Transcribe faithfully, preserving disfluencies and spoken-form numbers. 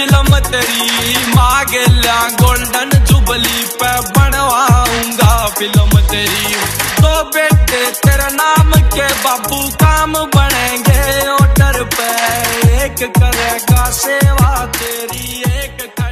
Film तेरी मांग लिया गोल्डन जुबली पे बनवाऊंगा फिल्म तेरी। तो बेटे तेरे नाम के बाबू काम बनेंगे ऑर्डर पे, एक करेगा सेवा तेरी एक